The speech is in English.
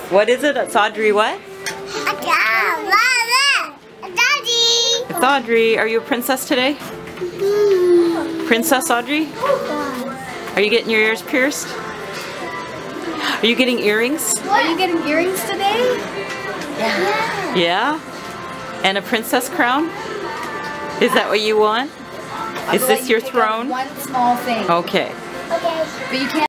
What is it? It's Audrey what? It's Audrey. Are you a princess today? Princess Audrey? Are you getting your ears pierced? Are you getting earrings? Are you getting earrings today? Yeah. Yeah? And a princess crown? Is that what you want? Is this your throne? One small thing. Okay. But you can't